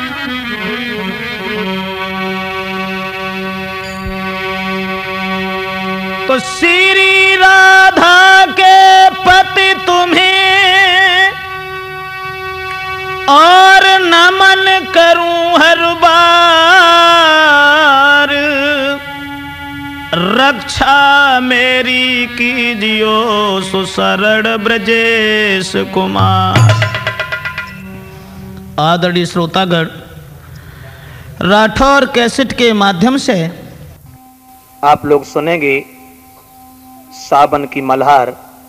तो श्री राधा के पति तुम्हें और नमन करूं हर बार, रक्षा मेरी कीजियो सुसरण ब्रजेश कुमार। आदरणीय श्रोतागण, राठौर कैसेट के माध्यम से आप लोग सुनेंगे सावन की मल्हार।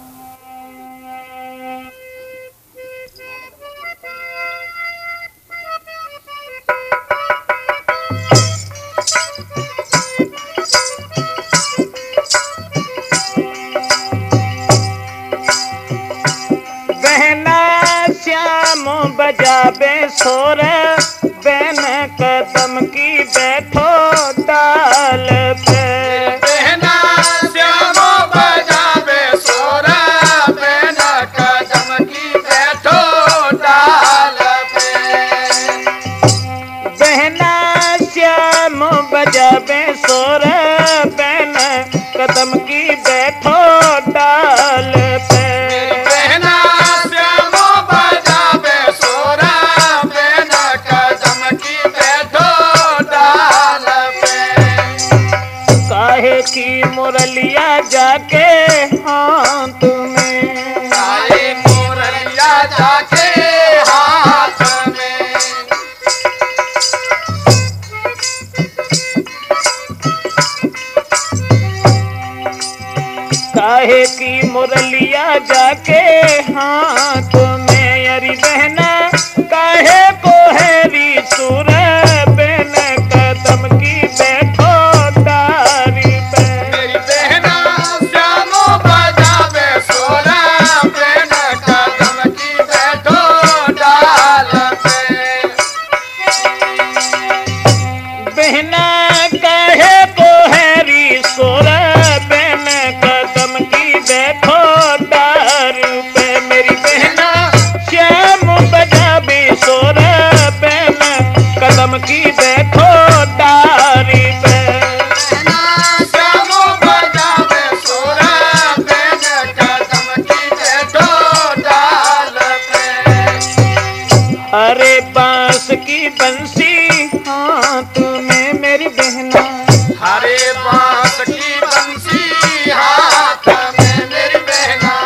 बहना श्याम बजाबे सोर, बैन कदम की बैठो डाल पे। कदम की बैठो डाल पे। बहना श्याम बजावे सोरा, बैना कदम की बैठो डाल पे। काहे की मुरलिया जाके हाथ में, काहे मुरलिया जाके हाथ में। काहे की मुरलिया जाके हाथ में, अरी बहना काहे को हैरी सुर, बैन कदम की बैठो डारी पे। मेरी बहना श्याम बजावे सोरा, बैना कदम की बैठो डाल पे। बहना काहे को हैरी सुर, बैन कदम की बैठो डार पे। मेरी बहना श्याम बजाबे सोर, बैन कदम की बैठो डारी पे। बहना श्याम बजावे सोरा, बैना कदम की बैठो डाल पे। अरे बांस की बंसी हाथ में मेरी बहना, हरे बांस की बंसी हाथ में मेरी बहना।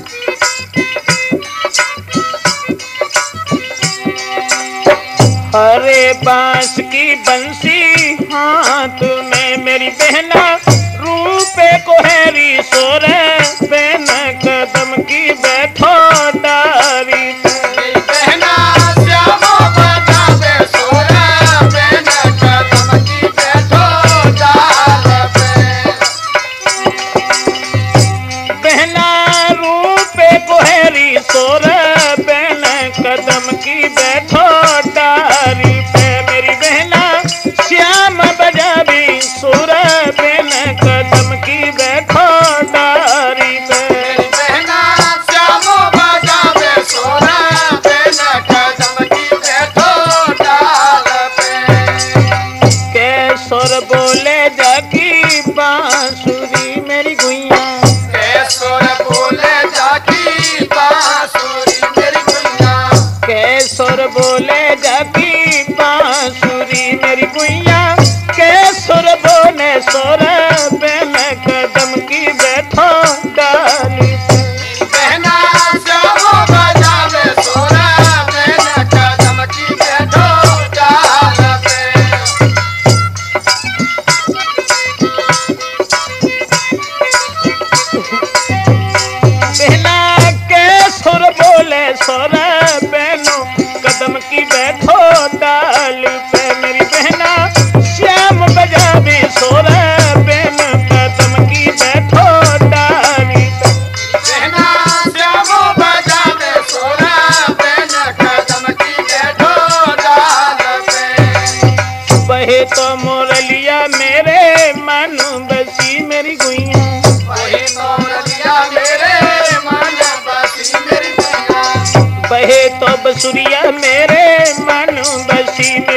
हरे बांस की बंसी हाथ में मेरी बहना, रूपे को हैरी सोर, बैन कदम की बैठो डारी पे। मेरी बहना श्याम बजावे सोरा, बैना कदम की बैठो डाल पे। बहना रूपे को हैरी सोर, बैन कदम की बैठो डारी पे। मेरी बहना श्याम बजाबी सुर, बैन कदम की बैठो डारी पे। मेरी बहना श्याम बजावे सोरा, बैना कदम की बैठो डाल पे। के सुर बोले जाकी बांसुरी मेरी गुइया, कैसोर बोले जाकी बांसुरी मेरी गुइया। सुर बोले जाकी बांसुरी मेरी गुइया, के सुर बोले सोर, बैन कदम की बैठो डाली पे। बहना श्याम बजावे सोरा, बैना कदम की बैठो डाल पे। बहना के सुर बोले सोर, बैनो कदम की बैठो डाल पे। मेरी बहना श्याम बजावे सोर, बैन कदम की बैठो डाली पे। बहना श्याम बजावे सोरा, बैना कदम की बैठो डाल पे। बहे तो मुरलिया मेरे मन बसी मेरी गुइया, वही मोरलिया मेरे मन बसी मेरी बहना। बहे तो बसुरिया मेरे मन बसी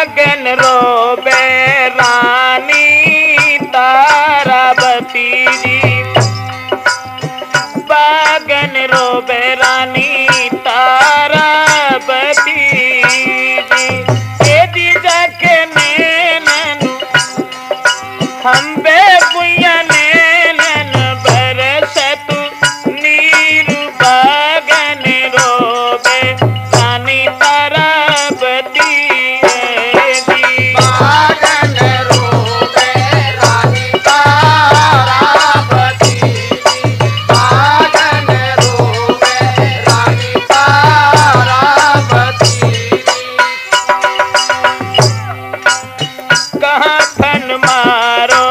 बागन रोबे रानी तारावती जी, बागन रोबे रानी तारावती जी। ए जी जाके नैनन हम बे बुया नैनन बरसतु नीरु बागन रोबे रानी तारावती जी। बागन रोबे रानी तारावती जी, बागन रोबे रानी तारावती जी। कहाँ फन मारो,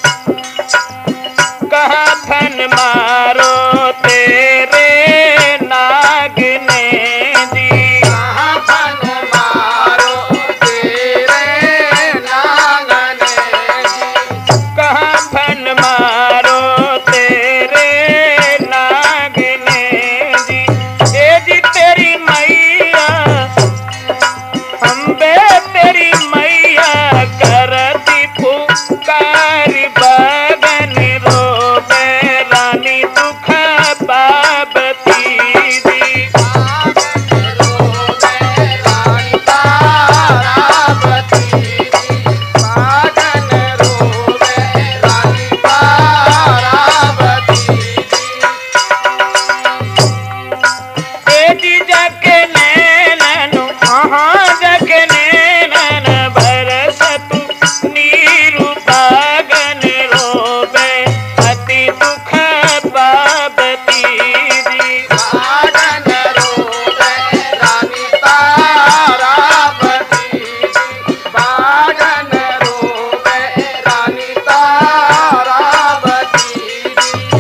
कहाँ फन मारो तेरे नाग ने दी। कहाँ फन मारो तेरे नांगन जी, कहाँ फन मारो तेरे नाग ने दी। ए जी तेरी मैया हम बे तेरी मैया करती पुकारी बागन रोबे रानी दुख पावती जी। बागन रोबे रानी तारावती जी, बागन रोबे रानी तारावती जी। ए जी जाके नैनन हाँ जाके नैनन बरसतु नीरु बागन रोबे अति दुख पावती जी। बागन रोबे रानी तारावती जी, बागन रोबे रानी तारावती जी।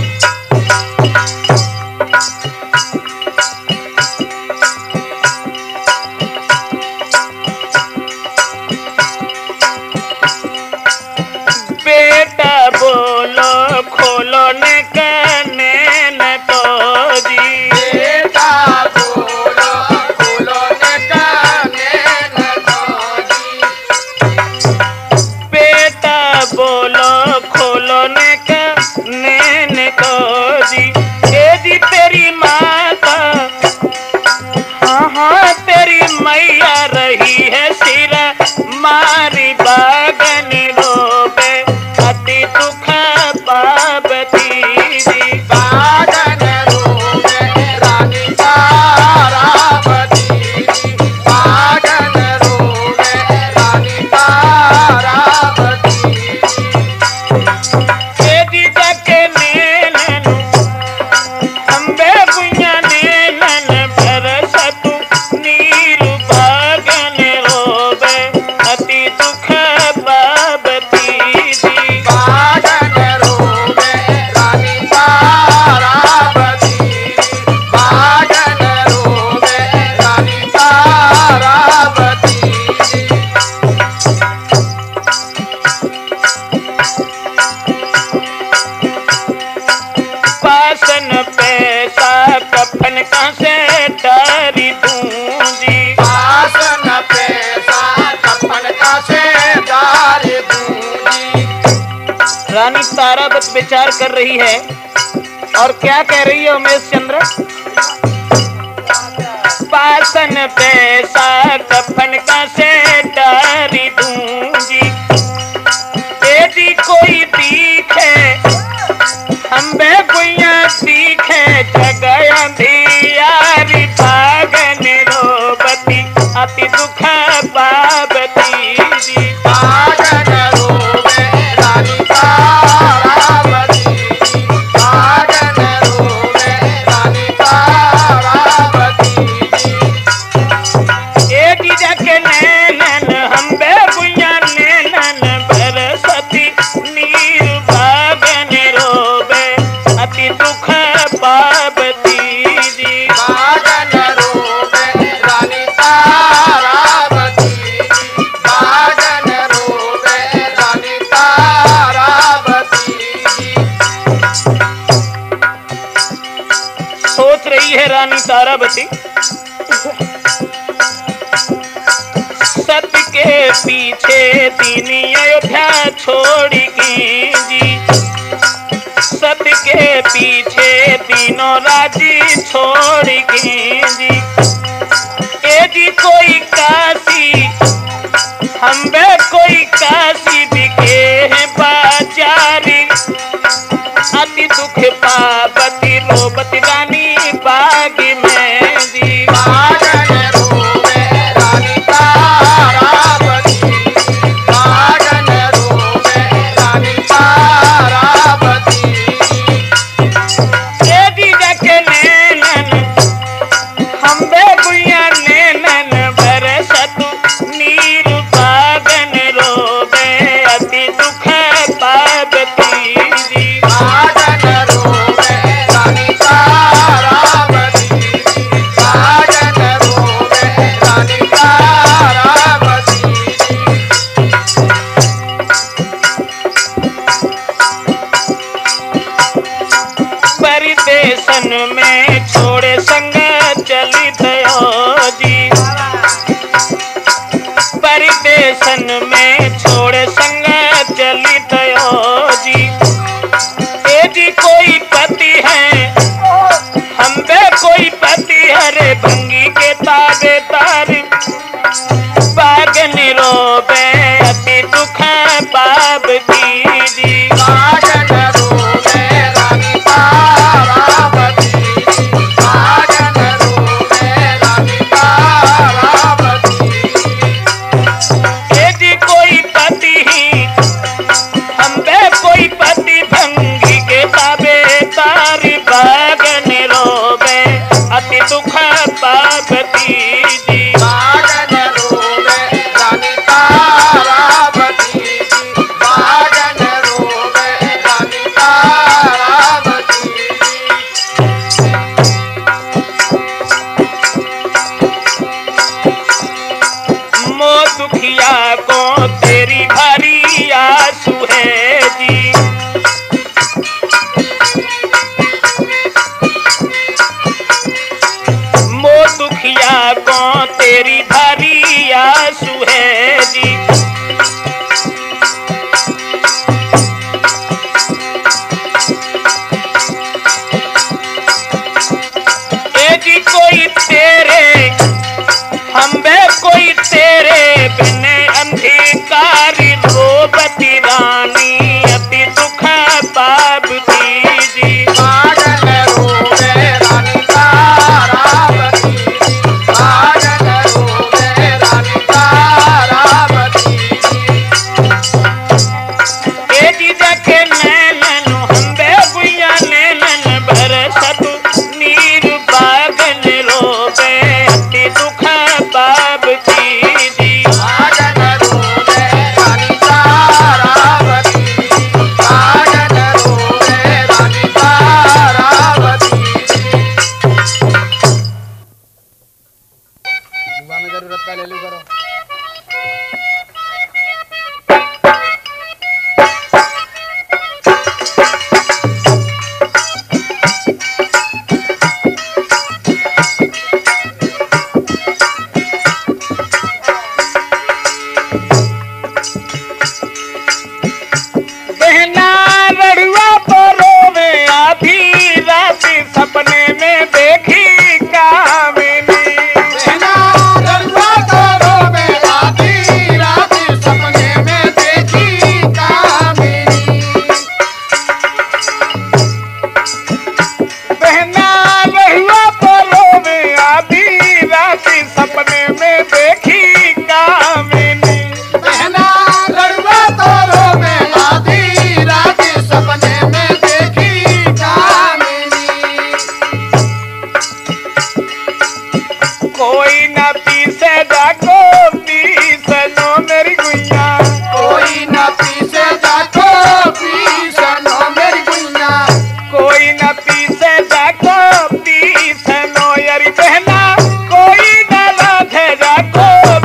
बेटा बोलो खोलो ने कने न तो जी। बेटा बोलो खोलो ने काने न जी, बेटा बोलो खोलो ने कने न तो जी। ए जी तेरी माता हाँ हाँ तेरी मैया रही है सिरा मारी बागन रोबे अति दुख पावती जी। बागन रोबे रानी तारावती जी, बागन रोबे रानी तारावती जी। ए जी जाके नैनन हम बे बुया नैनन बरसतु नीरु बागन रोबे अति दुख पावती जी। बागन रोबे रानी तारावती जी, बागन रोबे रानी तारावती जी। पासन पैसा कफन का से डारी दूंजी। पासन पैसा कफन का से डार दूंगी। रानी तारावत विचार कर रही है और क्या कह रही है उमेश चंद्र। पासन पैसा कफन का से डारी दूंगी। यदि कोई दिखे हम बे गुइया दिखे जगह अंधियारी बागन रोबती अति दुख पावती जी। बागन रोबे रानी तारावती जी, बागन रोबे रानी तारावती जी। ए जी जाके नैनन हम बे गुइया नैनन बरसती नीर बागन रोबे अति दुख पावती जी। बागन रोबे रानी तारावती जी, बागन रोबे रानी तारावती जी। सोच रही है रानी तारावती सत्य के पीछे दीनी अयोध्या छोड़गी जी, सत के पीछे तीनों राज्य छोड़गी जी। ए जी कोई काशी हम बे कोई काशी बिके हैं बाजारी, अति दुख पावती रोबती रानी बाग में जी। बागन रोवे रानी तारावती, बागन रोवे रानी तारावती। ए जी जाके नैनन हम बे गुइया नैनन बरसतु नीर बागन रोवे अति दुख पावती जी। बागन रोवे रानी तारावती, बागन रोवे रानी तारावती। परदेशन में छोड़े संग चली थयो जी, परदेशन में छोड़े संग चली थयो जी। ए जी कोई पति है हम बे कोई पति हरे भंगी के ताबे तार, बागन रोबे अति दुख पावती जी। बागन रोवे रानी तारावती, बागन रोवे रानी तारावती। ए जी कोई पति ही हम बे कोई पति भंगी के ताबे तार, बागन रोबे अति दुख पावती जी। बागन रोवे रानी तारावती, बागन रोवे रानी तारावती। मो दुखिया को तेरी भारी आंसू है जी, मो दुखिया को तेरी भारी आंसू है जी। ए जी कोई तेरे हम बे कोई तेरे बिने अंधकारी रोबती रानी अति दुख पावती जी। बागन रोवे रानी तारावती, बागन रोवे रानी तारावती। ए जी जाके नैनन हम बे गुइया नैनन बरसतु नीर बागन रोबे अति दुख पावती जी। बागन रोवे रानी तारावती, बागन रोवे रानी तारावती। बुआ में जरूरत का ले लू करो। बहना रड़ुआ परोवे आधी रात सपने में देखी कामिनी, बहना रड़ुआ तो रोवे आधी रात सपने में देखी कामिनी। बहना रड़ुआ परोवे आधी रात सपने में देखी कामिनी। बहना रड़ुआ तो रोवे आधी रात सपने में देखी कामिनी। कोई न पीसे जाको पीसनो मेरी गुइया, कोई न पीसे जाको पीसनो मेरी गुइया, कोई न पीसे जाको पीसनो यारी बहना, कोई न लाधे जाको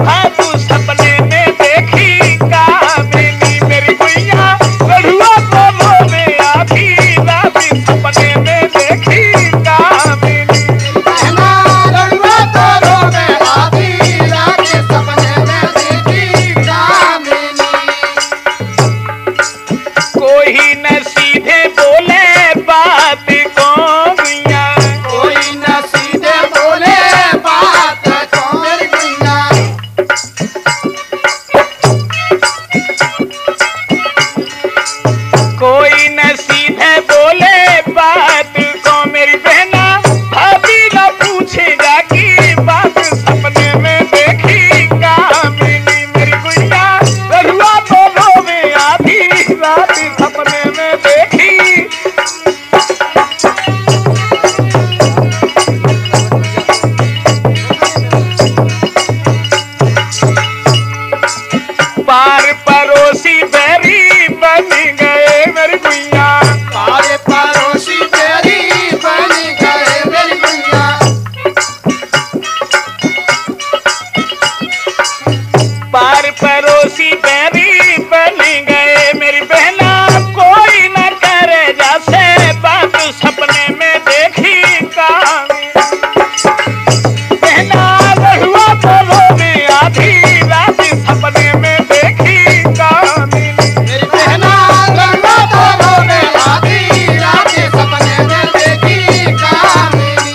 पड़ोसी बैरी बन गए मेरी बहना कोई न करे जैसे बात सपने में देखी कहानी बहना रहुआ बोलो में आधी रात सपने में देखी कहानी मेरी बहना रंगा तोरो में आधी रात सपने में देखी कामिनी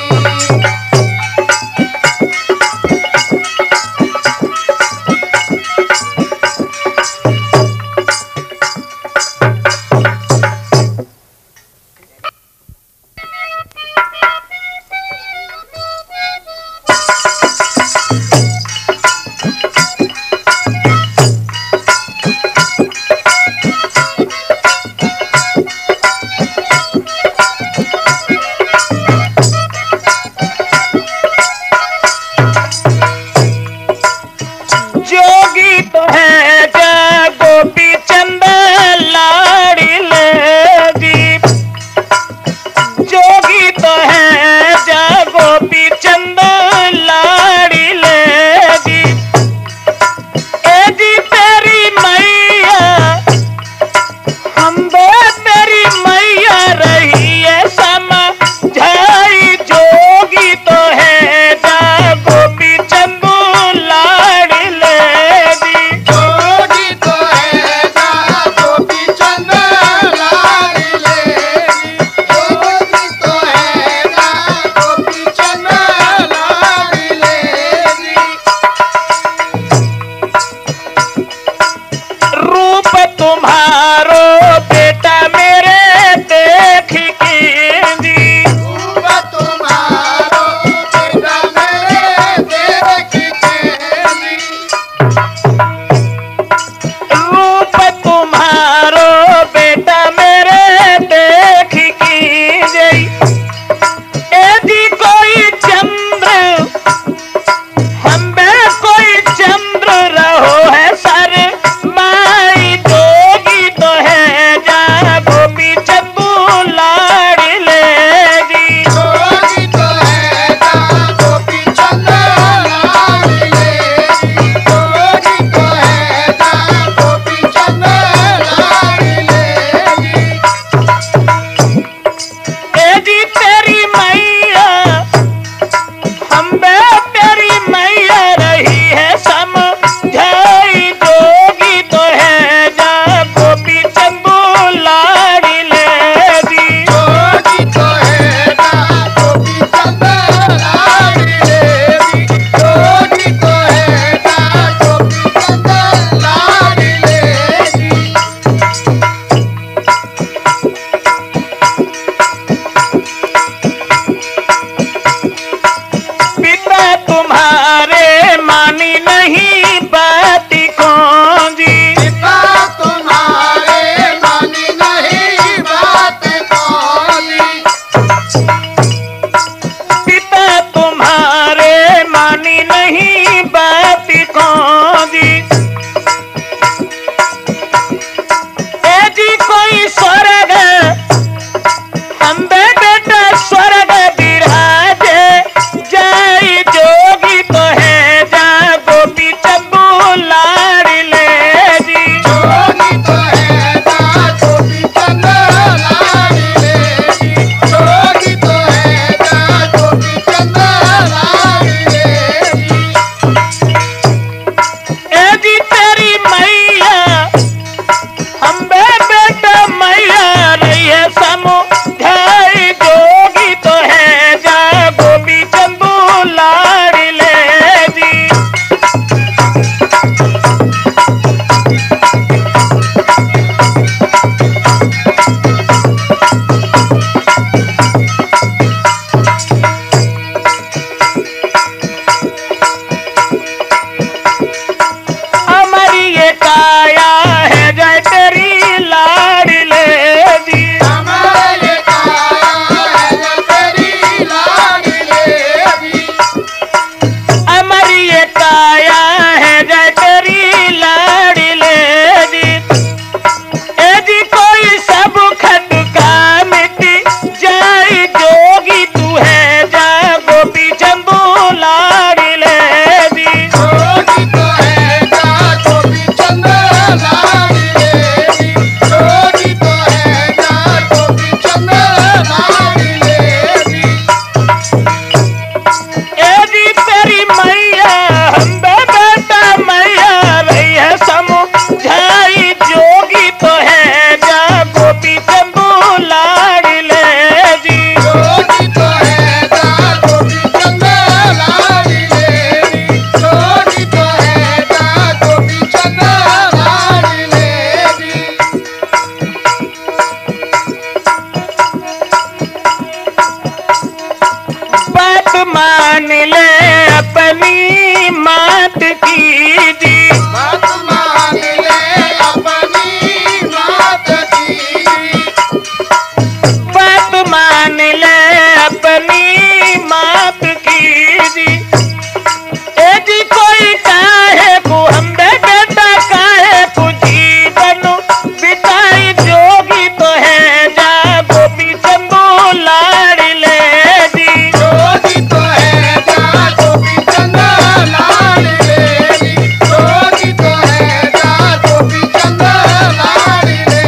की जी। बात मान ले अपनी मात की, बात मान ले अपनी मात की जी। ए जी कोई काहे को हम बेटा काहे को जीवन बिताई जोगी तो है जा गोपी चंदू लाड़ले जी। जोगी तो है जा गोपी चंदा लाडले, जोगी तो है जा गोपी चंदा लाडले।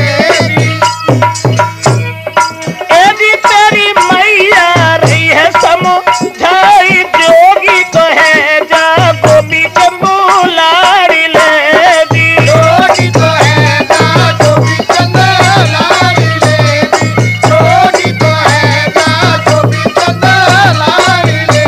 ए जी तेरी मैया रही है समझाई जोगी तो है जा गोपी चंदू लाड़ले जी। जोगी तो है जा गोपी चंदा लाडले, जोगी तो है जा गोपी चंदा लाडले।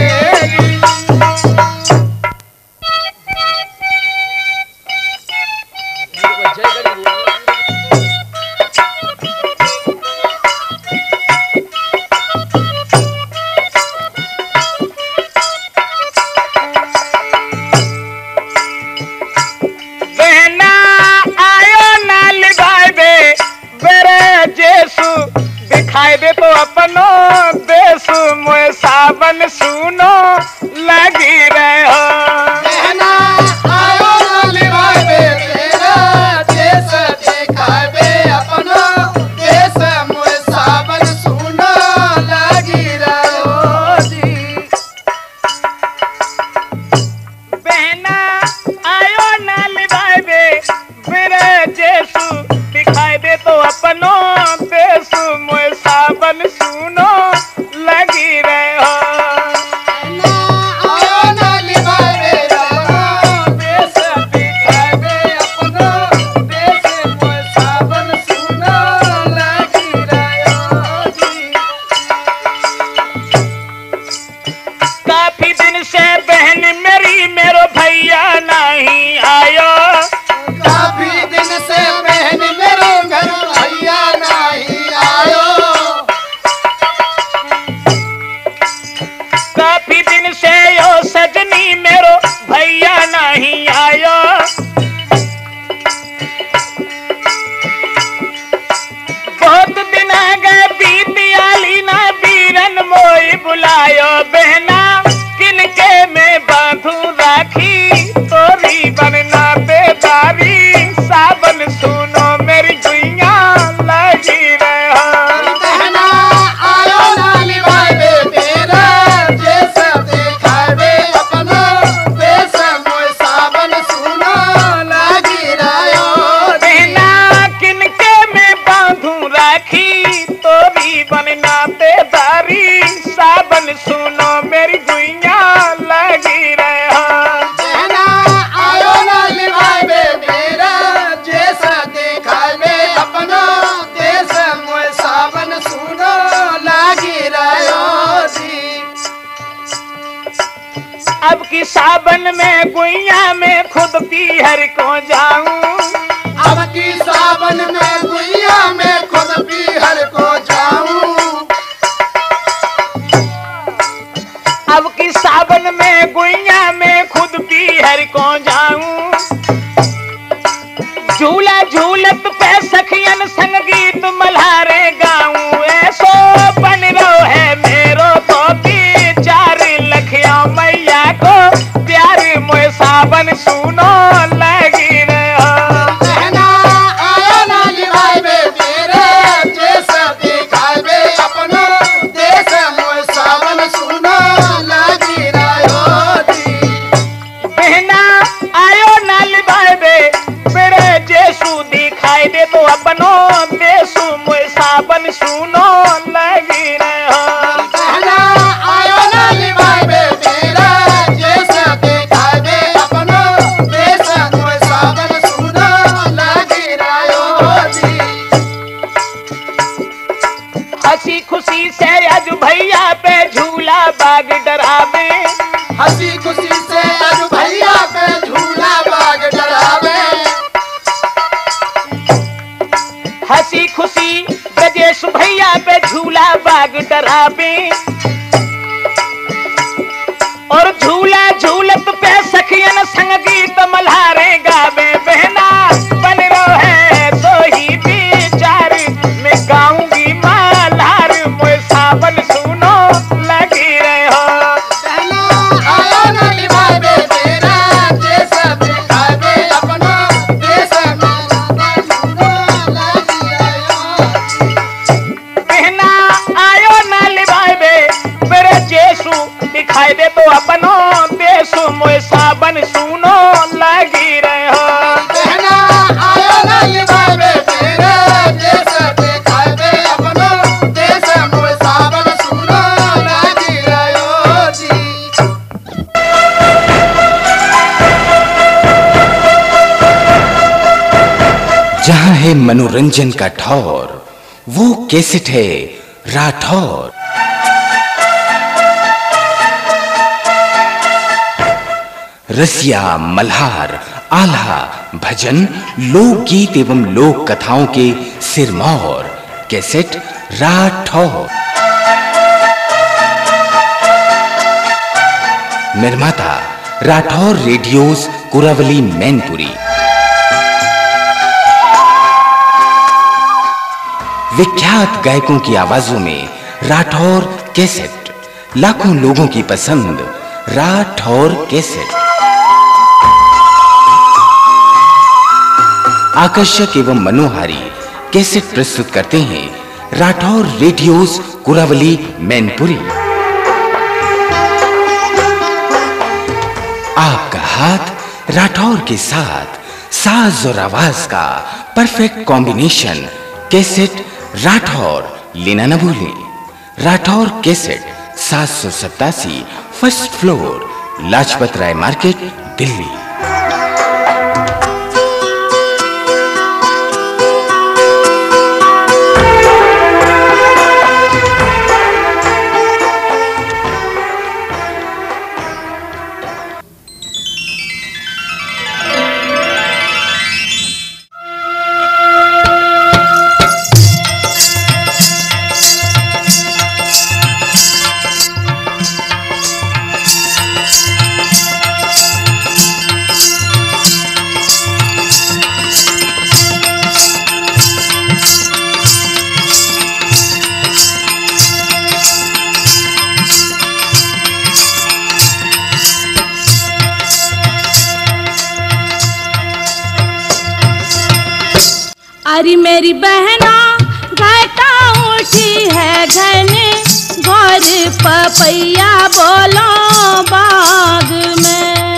बहना आयो नाल गायबे बेरे जेसु दिखाई दे तो अपनो देसु मोए सावन सुनो लगी रहे हो। बहना आयो लिवावे तेरा देश दिखावे अपनो देश मोए सावन सुनो लगी रहो जी। बहना आयो नाल गायबे बेरे जेसु दिखाई दे तो अपनो देसु मोए सावन सुनो लगी रहे हो। आयो लिवावे तेरा देश दिखावे अपनो देश मोए सावन सुनो लगी रहो जी। काफी दिन से बहन मेरी मेरो भैया नहीं आयो। काफी दिन से बहन मेरे घर भैया नहीं आयो। काफी दिन से यो सजनी मेरो भैया नहीं आयो। बहुत दिन आ गए बीतियाली ना बीरन मोई बुलायो। बहना किनके में बांधू राखी तोरी बनना बेदारी सावन सुनो मेरी गुइया लगी रहे हो। बहना आयो लिवावे तेरा देश दिखावे अपनो देश मोए सावन सुनो लगी रहो। बहना किनके में बांधू राखी तोरी बनना बेदारी सावन सुनो मेरी गुइया लगी रहे हो। बहना आयो लिवावे तेरा देश दिखावे अपनो देश मोए सावन सुनो लगी रहो जी। अब की सावन में गुइया में खुद पीहर को जाऊं। अब की सावन में गुइया में खुद पीहर को जाऊं। अब की सावन में गुइया में खुद पीहर को जाऊं। झूला झूलत पे सखियन संग गीत मल्हारे गाऊं। ऐसो बन रहो है मेरो तो की चार लखिया मैया को प्यार मोए सावन सुनो लगी रहे हो। बहना आयो लिवावे तेरे देश दिखावे अपनो देश मोए सावन सुनो लगी रहो जी। बहना आयो नाल बाबे मेरे जेसु दिखाई दे तो अपनो देसु मोए सावन सुनो लगी रहे हो। बहना आयो लिवावे तेरा देश दिखावे अपनो देश मोए सावन सुनो लगी रहो जी। हंसी खुशी से आज भैया पे झूला बाग डरावे। हंसी खुशी से आज भैया पे झूला बाग डरावे। हंसी खुशी गजेश भैया पे झूला बाग डरावे। और झूला झूलत पे सखियन संग है मनोरंजन का ठौर, वो कैसेट है राठौर। रसिया, मल्हार, आल्हा, भजन, लोकगीत एवं लोक कथाओं के सिरमौर कैसेट राठौर। निर्माता राठौर रेडियोज, कुरावली, मैनपुरी। विख्यात गायकों की आवाजों में राठौर कैसेट, लाखों लोगों की पसंद राठौर कैसेट। आकर्षक एवं मनोहारी कैसेट प्रस्तुत करते हैं राठौर रेडियोज, कुरावली, मैनपुरी। आपका हाथ राठौर के साथ साज और आवाज का परफेक्ट कॉम्बिनेशन कैसेट राठौर लेना न भूलें। Rathore cassette 787 first floor, Lajpat Rai market, Delhi. अरे मेरी बहना घटा उठी है घने घर पपैया बोलो बाग में।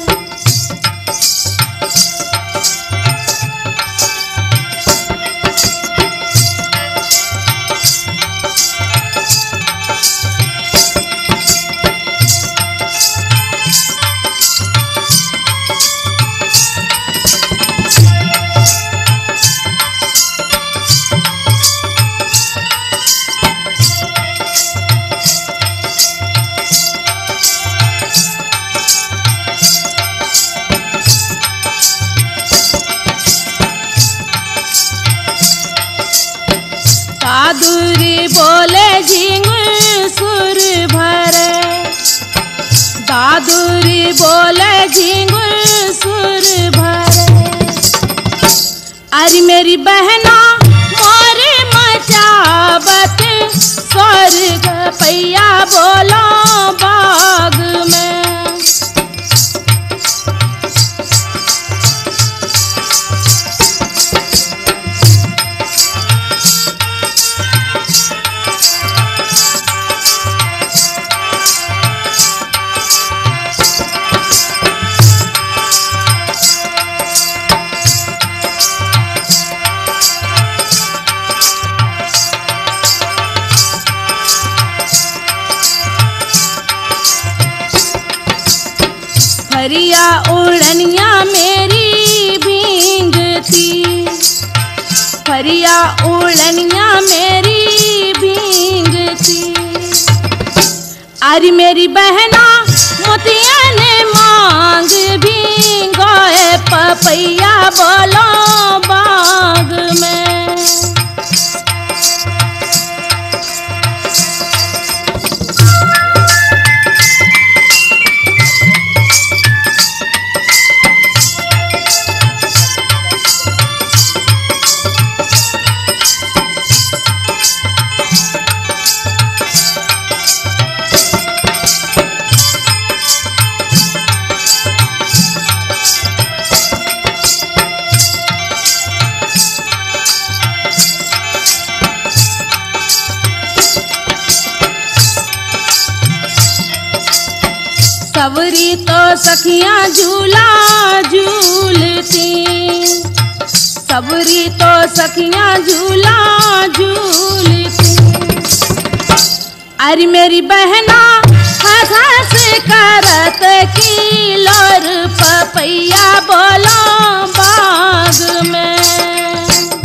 दादुरी बोले झिंगुर सुर भरे, दादुरी बोले झिंगुर सुर भरे। अरे मेरी बहना मोरे मचावत स्वर्ग पैया बोलो बाग में। फरिया उड़निया मेरी भींगती, फरिया उड़निया मेरी भींगती। अरे मेरी बहना मोतिया ने मांग भींगोए पपैया बोलो बाग में। सवरी तो सखियां झूला झूलती, सवरी तो सखियां झूला झूलती। अरे मेरी बहना हंस हंस करत की लोर पपैया बोलो बाग में।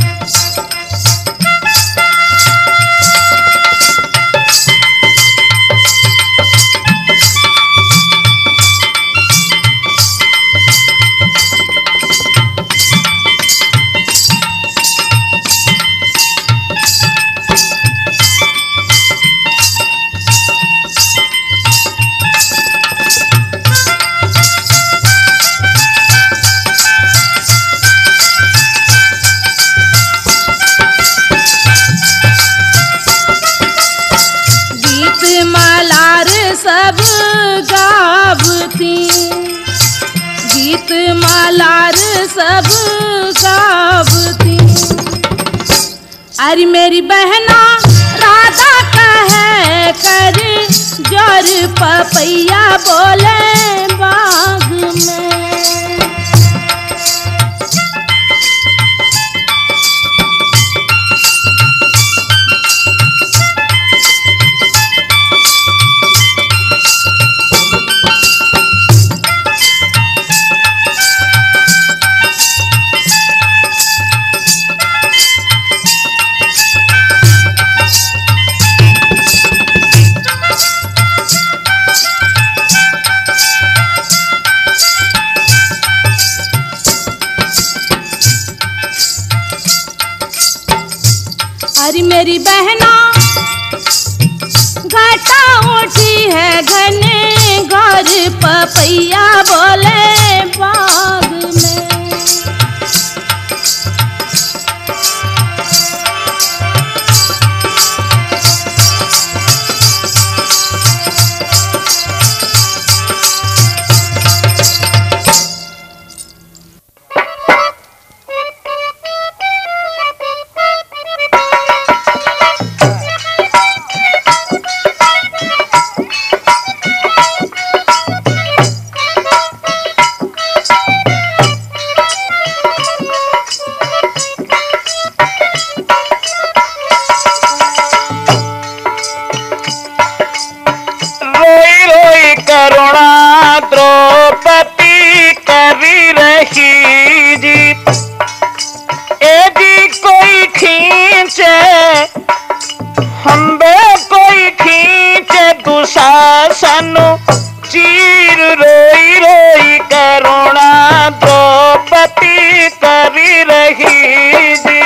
मलार सब गावती। अरे मेरी बहना राधा कहे कर जोर पपैया बोले बाग में। अरे मेरी बहना घाटा उठी है घने घर पपैया बोले बाग में। करुणा द्रौपदी करी रही जी। ए जी कोई खींचे हम्बे कोई खींचे दुशासन चीर रोई रोई करुणा द्रौपदी करी रही जी।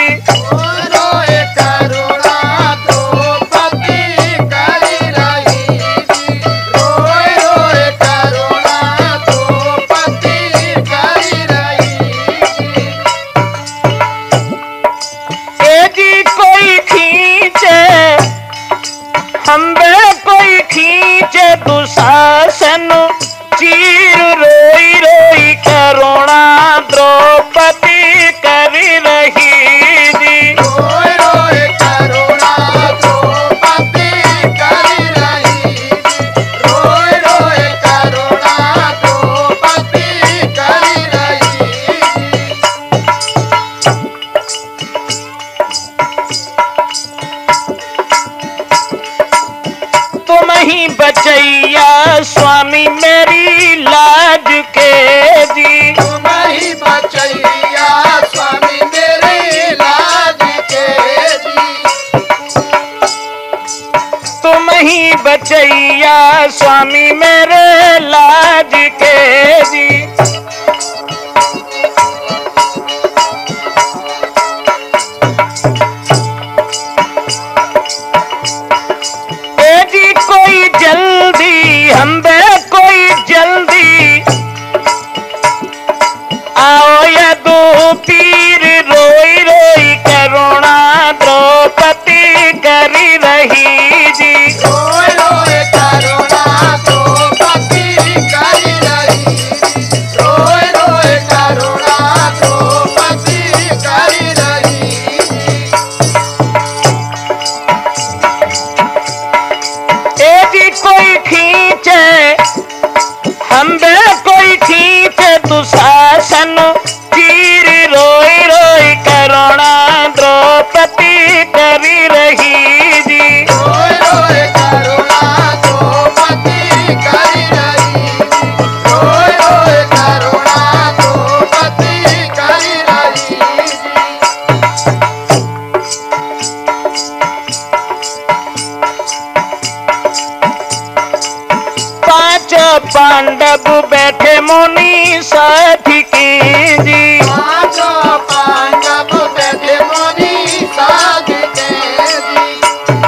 हम्बे कोई खींचे दुशासन चीर रोई रोई करुणा द्रौपदी करी रही जी। रोई रोई करुणा द्रौपदी करी रही जी। रोई रोई करुणा द्रौपदी करी रही तुम ही बचैया स्वामी मेरी लाज के जी। तुम ही बचैया स्वामी मेरी लाज के जी। तुम ही बचैया स्वामी मेरे लाज के जी। कोई जल्दी हम्बे कोई जल्दी आओ या दो पीर रोई रोई करुणा द्रौपदी करी रही जी। रोई रोई करुणा द्रौपदी करी रही जी। रोई रोई करुणा द्रौपदी करी रही जी। कोई खींचे हम्बे कोई खींचे दुशासन चीर रोई रोई करुणा द्रौपदी करी रही जी। रोई रोई करुणा द्रौपदी करी रही जी। रोई रोई करुणा द्रौपदी करी रही जी। पांडव बैठे मुनि साथी की जी। पांचों पांडव बैठे मुनि साथी के जी।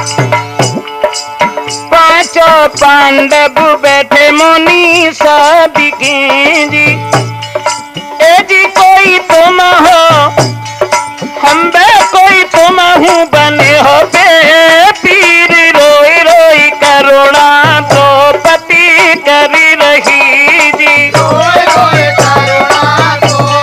पांचों पांडव बैठे मुनि साथी की जी। ए जी कोई तुम हो हम्बे कोई तुम हूँ बने हो बे पीर रोई रोई करुणा द्रौपदी करी रही जी। रोई रोई करुणा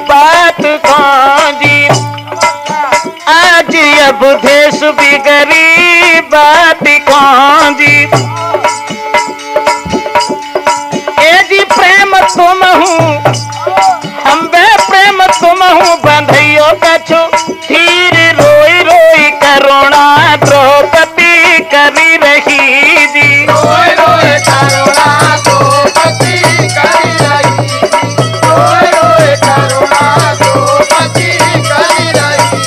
बात कौन जी, आज अब देश बिगड़ी बात कौन जी। ए जी प्रेम तुम हूँ हम बे प्रेम तुम हूँ बंधइयो कछु धीर रोई रोई करुणा द्रौपदी करी रही जी। रोए रोए करुणा द्रौपदी करी रही, रोए रोए करुणा द्रौपदी करी रही।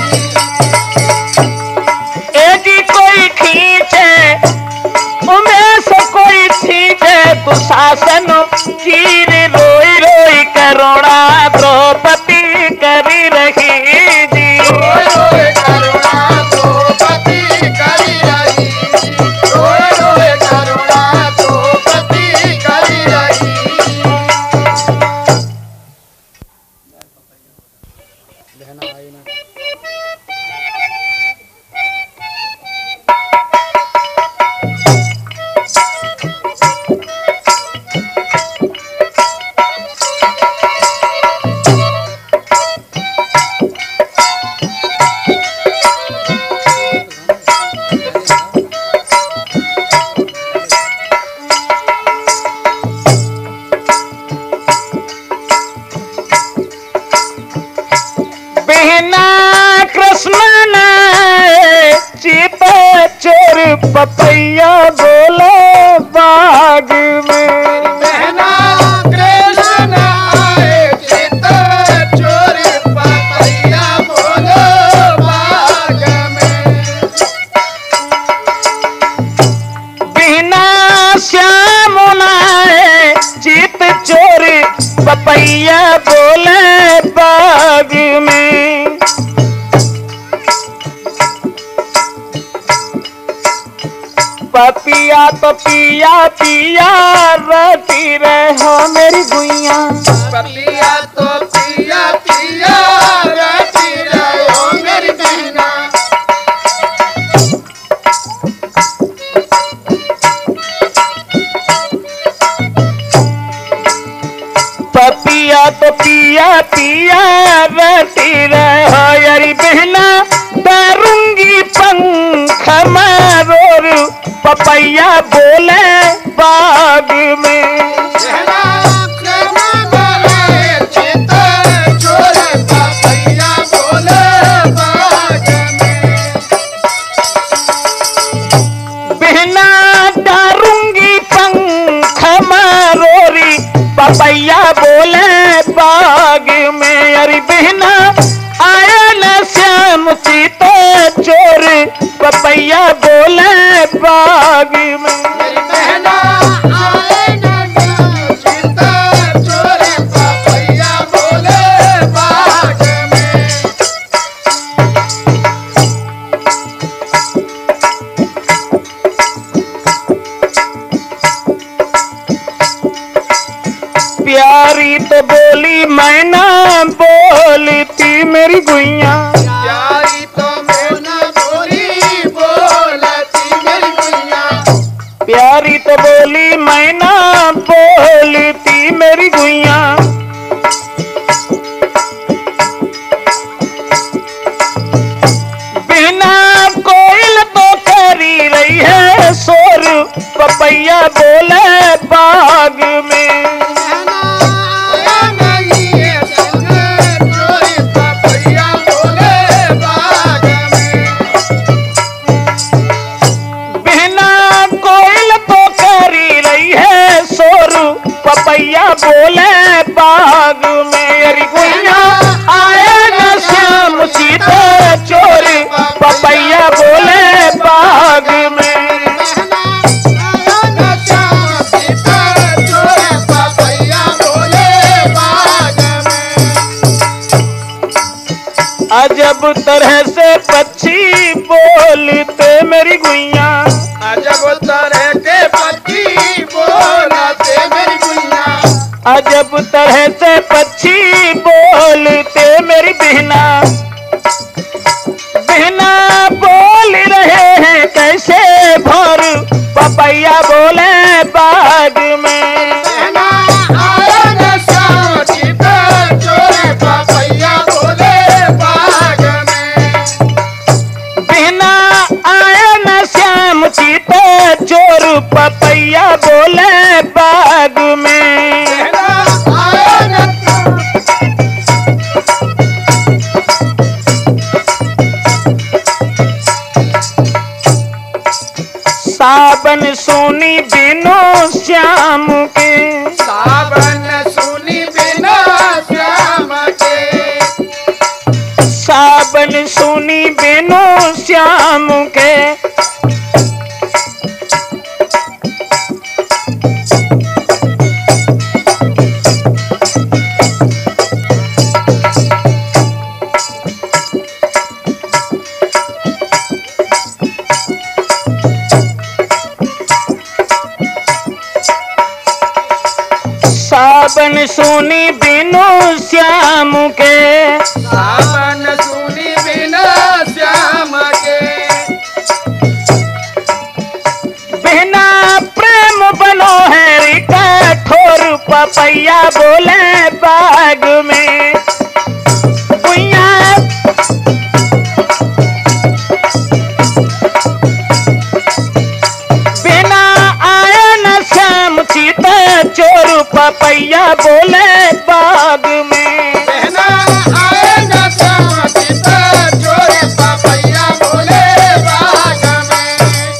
ए जी कोई खींचे उमें से कोई खींचे दुशासन चीर रोई रोई करुणा द्रौपदी करी रही जी। रोए रोए करुणा द्रौपदी करी रही, रोए रोए करुणा द्रौपदी करी रही। बिना कृष्ण नाए चित चोर पपैया बोले बाग में। बहना कृष्ण आए चित चोर पपैया बोलो बाग में। बिना श्याम नाए चित चोर पपैया बोले बाग में। पपिया तो पिया पिया रटी रहो मेरी गुइया। पपिया तो पिया पिया रटी रहो मेरी बहना। पपिया तो पिया पिया रटी रहो यारी बहना। दारूंगी पंख मारोर पपैया बोले बाग में। बहना कृष्ण बोले चित चोर पपैया बोले बाग में। बहना दारूंगी पंख मारोरी पपैया बोले बाग में। अरे बहना आया न श्याम सीता चोर पपैया बोले बाग में। मेरी बहना आए न चित चोर पपैया बोले बाग में। प्यारी तो बोली मैना बोलती मेरी गुइया। प्यारी तो मैना बोली बोलती मेरी गुइया। प्यारी तो बोली मैना बोलती मेरी गुइया। बिना कोयल तो करी रही है शोर पपैया बोले बाग में। बहना आया नहीं है संग चोर पपैया बोले बाग में। बिना कोयल तो करी रही है शोर पपैया बोले बाग में। अरे गुइया आया न श्याम सीता चोर पपैया बोले बाग में। बहना आया न श्याम सीता चोर पपैया बोले बाग में। अजब तरह से पक्षी बोलते मेरी गुइया। अजब तरह के पक्षी बोलते मेरी गुइया। अजब तरह से पक्षी बोलते मेरी बहना। बहना बोल रहे हैं कैसे भर पपैया बोले बाग में। बहना आया न श्याम सीता चोर सावन सुनी बिनु श्याम के, सावन सुनी बिना श्याम के, सावन सुनी बिनु श्याम के। सावन सुनी बिनु श्याम के, सावन सुनी बिना श्याम के, बिना प्रेम बनो है कठोर पपैया बोले बाग में। भुइया बिना आए न श्याम सीता चोर पपैया बोले बाग में। बहना आए न श्याम सीता चोर पपैया बोले बाग में।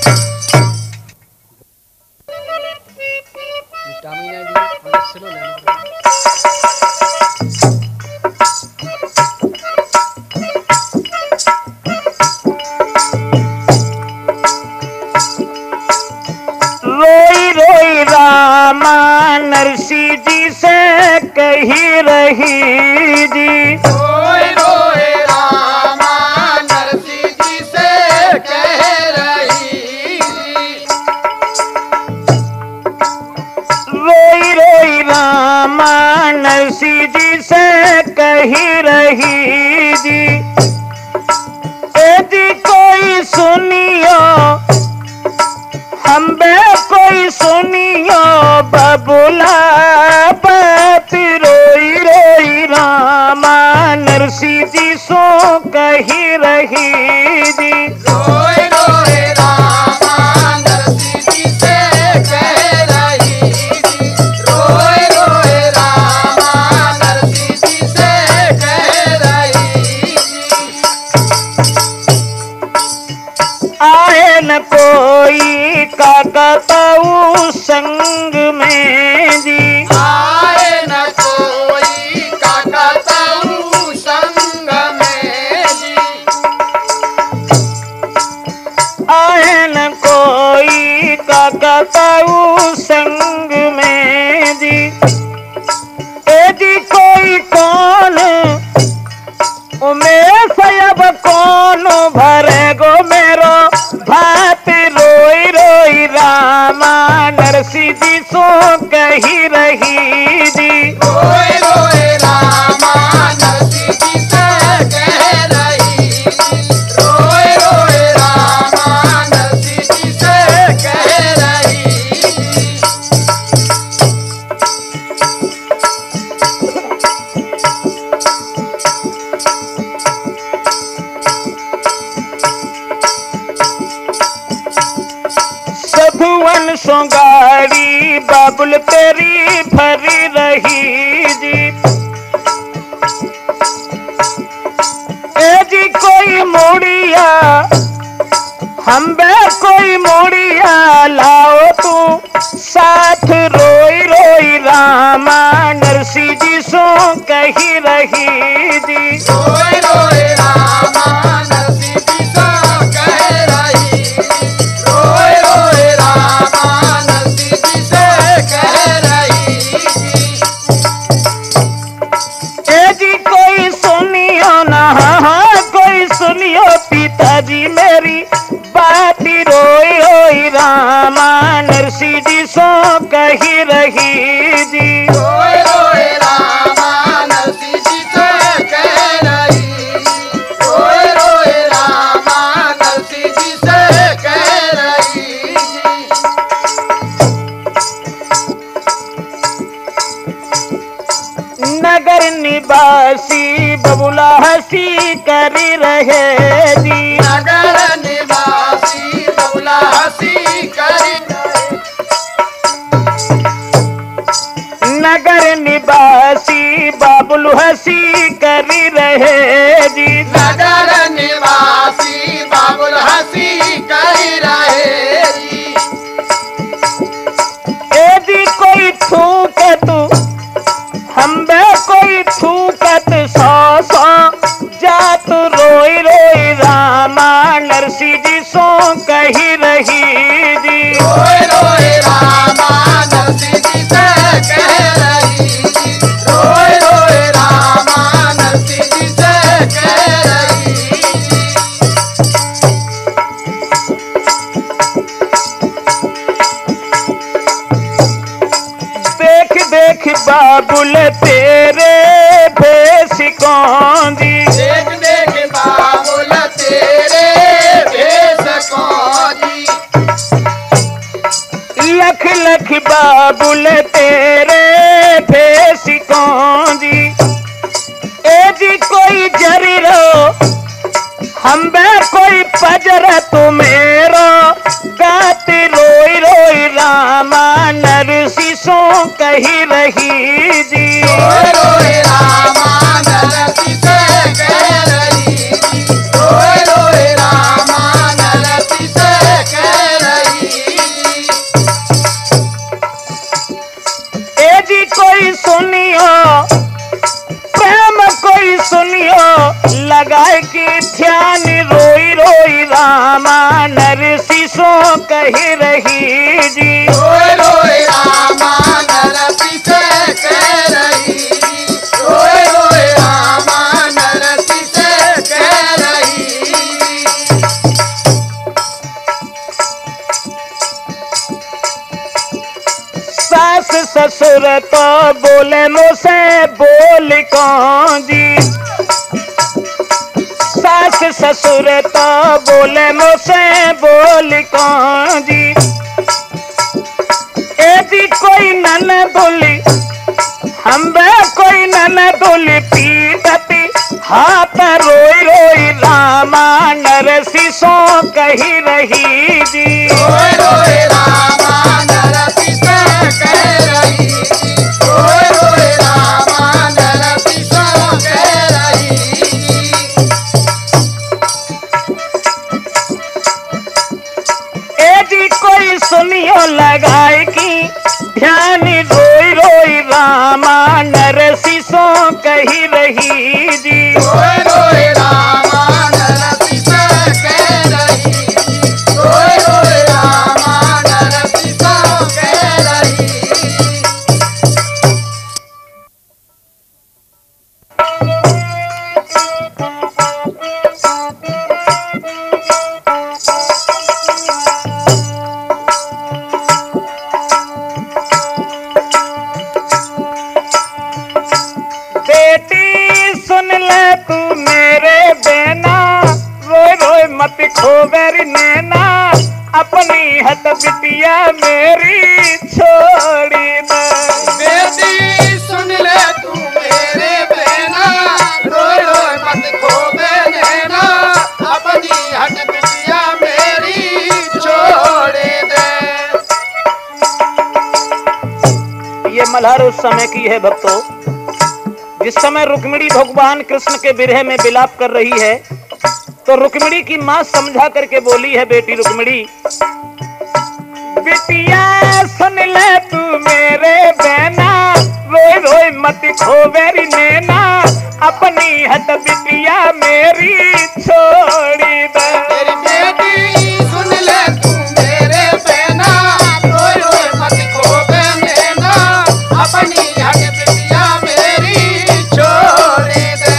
रोई रोई रामा नरसी जी से कही रही जी, रोए रोए रामा नरसी जी से कह रही जी। रोई रोई रामा नरसी जी से कही रही जी। यदि कोई सुनियो हम बे कोई सुनियो बबुला बात, रोई रोई रामा नरसी जी सो कही रही जी। रोए रोए रामा नरसी जी से कह रही जी। रोए रोए रामा नरसी जी से कह रही जी। आए न कोई काकताऊ संग में जी, आए न कोई काकताऊ संग में जी। आए न कोई काकताऊ संग में जी। यदि कोई कौन उमेश अब कौन भरे गो मेरो भात, रोई रोई रामा नरसी जी सो कही रही जी। रोए रोए रामा नरसी जी से कह रही जी। रोए रोए रामा नरसी जी से कह रही जी। सधुवन सोगाड़ी बाबुल तेरी भरी रही जी। ए जी कोई मोड़िया हम बे कोई मोड़िया लाओ तू साथ, रोई रोई रामा नरसी जी सो कही रही जी। रोए रोए रामा नरसी जी से कह रही जी। रोए रोए रामा नरसी जी से कह रही जी। ए जी कोई सुनियो ना, हाँ कोई सुनियो पिताजी मेरी बात, रोई रोई रामा नरसी जी सो कही रही जी। रोए रोए रामा नरसी जी से कह रही जी। रोए रोए रामा नरसी जी से कह रही जी। नगर निवासी बबुला हंसी करी रहे जी। नगर निवासी बबुला हंसी करी रहे। नगर निवासी बाबुल हंसी करी रहे जी। नगर निवासी बाबुल हंसी करी रहे जी। कही रही जी। रोए रोए रामा नरसिंह जी से कह रही जी। रोए रोए रामा नरसिंह जी से कह रही जी। देख देख बाबुल तेरे भेष कौन जी। देख देख बाबुल तेरे भेष कौन जी। लख लख बाबुल तेरे भेष कौन जी। ए जी कोई जरी रो हम बे कोई पजर तू मेरो गाती रोई रोई रामा नरसिसो कही रही जी। रोए रोए रामा नरसिंह से कह रही जी। रोए रोए रामा नरसिंह से कह रही जी। ए जी कोई सुनियो प्रेम कोई सुनियो लगाए कि ध्यान रोई रोई रामा नरसिसो कही रही जी। रोए रोए रामा नरसिंह से कह रही जी। रोए रोए रामा नरसिंह से कह रही जी। सास ससुर तो बोले मुझसे बोल कौन जी। सास ससुर तो बोले मुझसे बोल कौन जी। ए जी कोई नन बोली हम बे कोई नन बोली पीटती हाथ रोई रोई रामा नरसिसो कही रही जी। रोए रोए रामा नरसिंह से कह रही जी। रोए रोए रामा नरसिंह से कह रही जी। ए जी कोई सुनियो लगाए की ध्यान रोई रोई रामा नरसिसो कही रही जी। रोए रोए रामा नरसिंह से कह रही जी। रोए रोए रामा नरसिंह से कह रही जी। बेटी सुन ले तू मेरे बेना रोए रोए मत खो मेरी नैना अपनी हट बिटिया मेरी छोड़ी दे। बेटी सुन ले तू मेरे बहना। रोए रोए मत खो नैना अपनी हट बिटिया मेरी छोड़ दे। ये मल्हार उस समय की है भक्तों, जिस समय रुक्मिणी भगवान कृष्ण के विरह में विलाप कर रही है, तो रुक्मिणी की मां समझा करके बोली है, बेटी रुक्मिणी बिटिया सुन ले तू मेरे बहना रोए रोए मत खो मेरी नैना अपनी हट बिटिया मेरी छोड़ी दे। मेरी बेटी सुन ले तू मेरे बहना। रोए रोए मत खो नैना अपनी हट बिटिया मेरी छोड़ दे।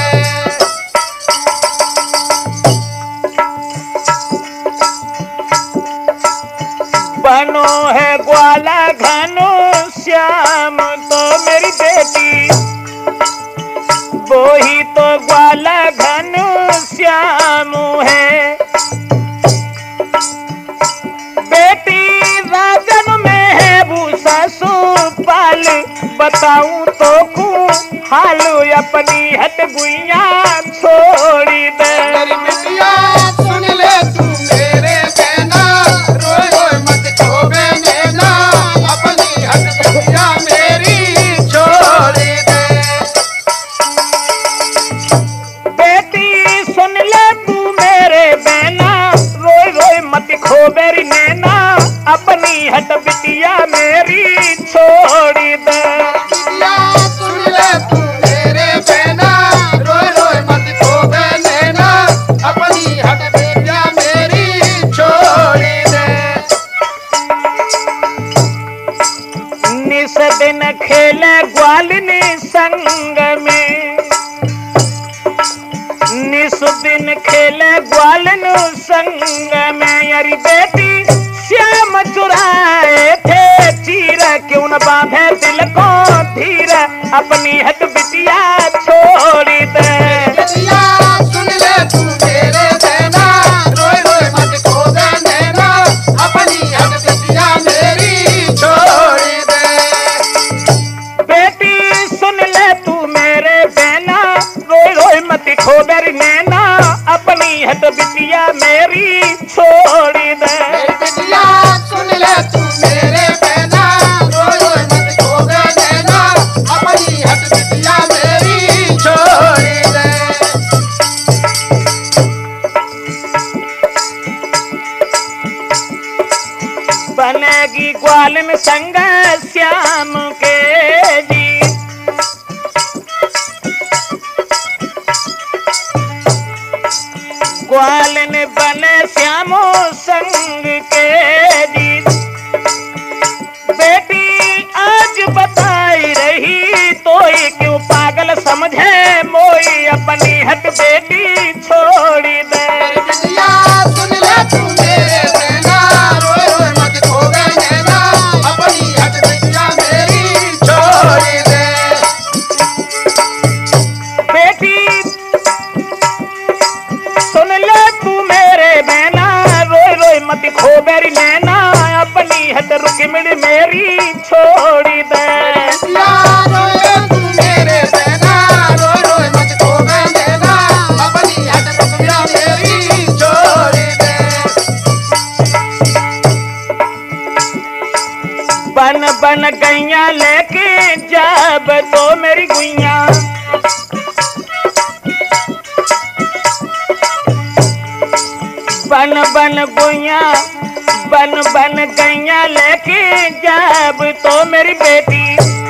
बनो है ग्वाला घनो श्याम तो मेरी बेटी वो ही तो ग्वाला घनो श्याम है। बेटी राजन में है भूसा सुपाल बताऊं तो कू हालो अपनी हट गुइया छोड़ी दे। मेरी बिटिया सुन ले तू मेरे बहना। रोए रोए मत खो नैना अपनी हट बिटिया मेरी छोड़ दे। बेटी सुन ले तू मेरे बहना रोए रोए मत खो मेरी नैना अपनी हट बिटिया मेरी छोड़ी दे। बिटिया सुन ले तू मेरे बहना। रोए रोए मत खो नैना अपनी हट बिटिया मेरी छोड़ दिन खेले ग्वालिनी संग में, निस दिन खेले ग्वालिन संग में। यारी बेटी श्याम चुराए थे चीर, क्यों न बांधे दिल को धीर, अपनी हट बिटिया छोड़ी दे। बिटिया सुन ले तू मेरे बहना, रोए रोए मत खो दे नैना, अपनी हट बिटिया मेरी छोड़ दे। बेटी सुन ले तू मेरे बहना, रोए रोए मत खो दे नैना, अपनी हट बिटिया मेरी छोड़ दे। बिटिया सुन ले तू मेरे बहना, रोए रोए मत खो दे नैना, अपनी हट बिटिया मेरी छोड़ दे। बनेगी ग्वालिन संग श्याम के जी, ग्वालिन बने श्यामो संग के जी। बेटी आज बताई रही तो ये क्यों पागल समझे मोई, अपनी हट बेटी छोड़ी दे। बिटिया सुन ले तू मेरे बहना, रोए रोए मत खो दे नैना, अपनी हट बिटिया मेरी छोड़ दे। बेटी सुन ले तू मेरे बहना, रोए रोए मत खो मेरी नैना, अपनी हट रुक्मिणी मेरी छोड़ी दे। बिटिया रोए तू मेरे बहना, रोए रोए मत खो दे नैना, अपनी हट बिटिया मेरी छोड़ दे। बन बन गैया लेके जब तो मेरी गुइया, बन बन गुइया, बन बन गैया लेके जब तो मेरी बेटी,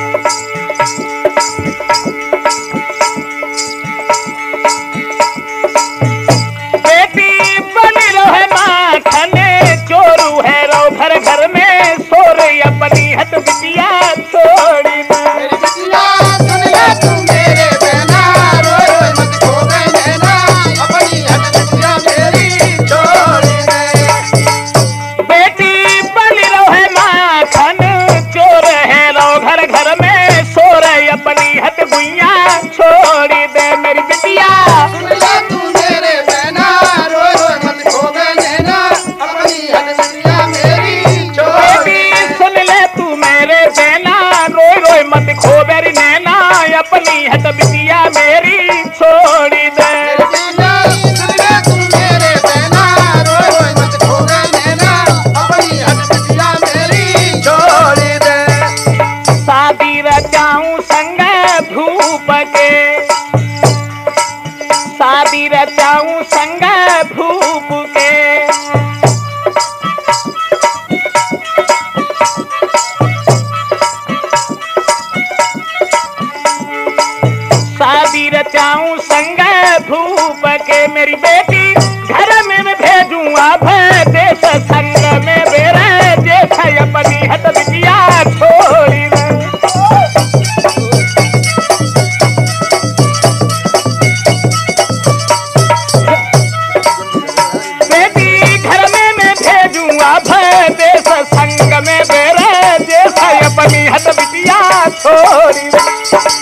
बेटी बनी रहे माखन चोरू है रो घर घर में सोरे, अपनी हट बिटिया छोड़ी दे। बिटिया सुन ले तू मेरे बहना, रोए रोए मत खो दे नैना, अपनी हट बिटिया मेरी छोड़ दे। बेटी बनी रहे माखन चोर है रो घर घर में सोरे, अपनी हट गुइया छोड़ी दे। मेरी बिटिया सुन ले तू मेरे बहना, रोए रोए मत खो दे नैना, अपनी हट बिटिया मेरी छोड़ बेटी दे। सुन ले तू मेरे बहना, रोए रोए मत खो मेरी नैना, अपनी हट बिटिया मेरी छोड़ी दे। बिटिया सुन ले तू मेरे बहना, रोए रोए मत खो दे नैना, अपनी हट बिटिया मेरी छोड़ दे। शादी रचाऊं संग भूप के, शादी रचाऊं संग भूप के, शादी रचाऊं संग भूप के। मेरी बेटी घर में मैं भेजूंगा देश संग में बेरे जैसा, अपनी हट बिटिया छोड़ी दे। बेटी घर में मैं भेजूंगा देश संग में बेरे जैसा, अपनी हट बिटिया छोड़ी दे।